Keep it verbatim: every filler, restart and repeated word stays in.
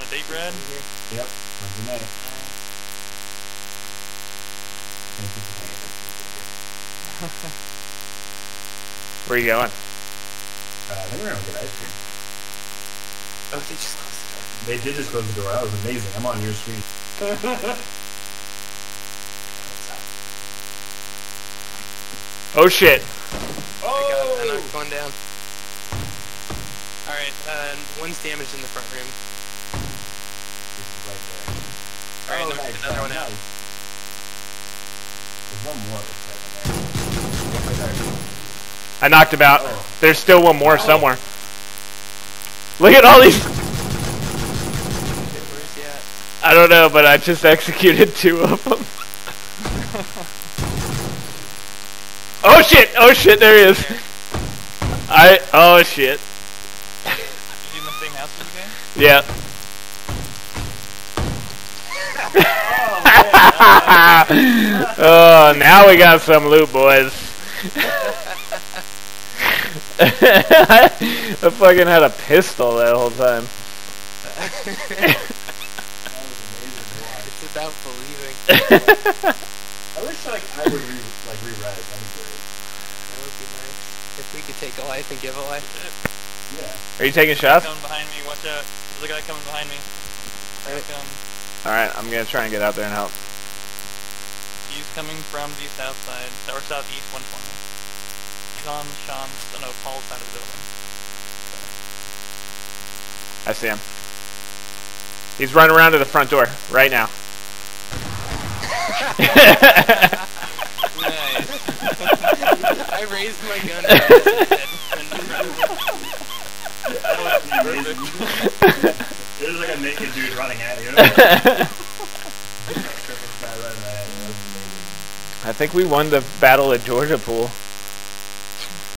date, Brad? Yep. Wednesday night. Thank you for paying attention. Where are you going? Uh, I think we're gonna get ice cream. Oh, they just closed the door. They did just close the door. That was amazing. I'm on your screen. Oh shit! Oh! I got I Oh! knocked one down. Alright, uh, one's damaged in the front room. This is right there. Alright, Oh, knocked nice. another one out. Nice. There's one more looks like in there. Right there. I knocked him out. Oh. There's still one more Oh. somewhere. Look at all these. Shit, where's he at? I don't know, but I just executed two of them. Oh shit! Oh shit! There he is. I. Oh shit. You in the same house as the game? Yeah. Oh, now we got some loot, boys. I fucking had a pistol that whole time. That was amazing to watch. It's about believing. I wish like I would re like re-res. That'd be great. That would be nice. If we could take a life and give a life. Yeah. Are you taking shots? Coming behind me, watch out. There's a guy coming behind me. Alright. Um, Alright, I'm gonna try and get out there and help. he's coming from the south side, or southeast one twenty. He's on Sean's, oh no, Paul's side of the building. I see him. He's running around to the front door right now. Nice. I raised my gun. That was perfect. There's like a naked dude running at you. I think we won the Battle of Georgia pool.